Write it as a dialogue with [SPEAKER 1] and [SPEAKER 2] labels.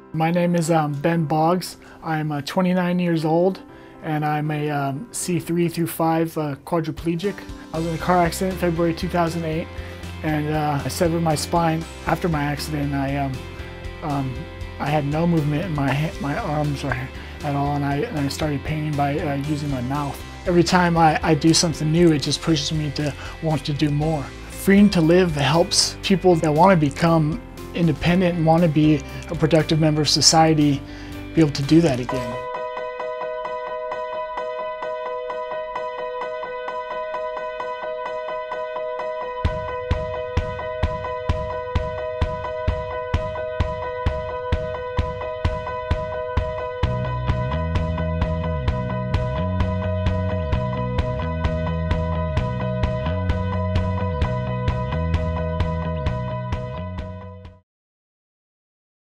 [SPEAKER 1] My name is Ben Boggs. I'm 29 years old and I'm a C3 through 5 quadriplegic. I was in a car accident February 2008 and I severed my spine. After my accident, I had no movement in my arms or at all, and I started painting by using my mouth. Every time I do something new, it just pushes me to want to do more. Freedom to Live helps people that want to become independent and want to be a productive member of society be able to do that again.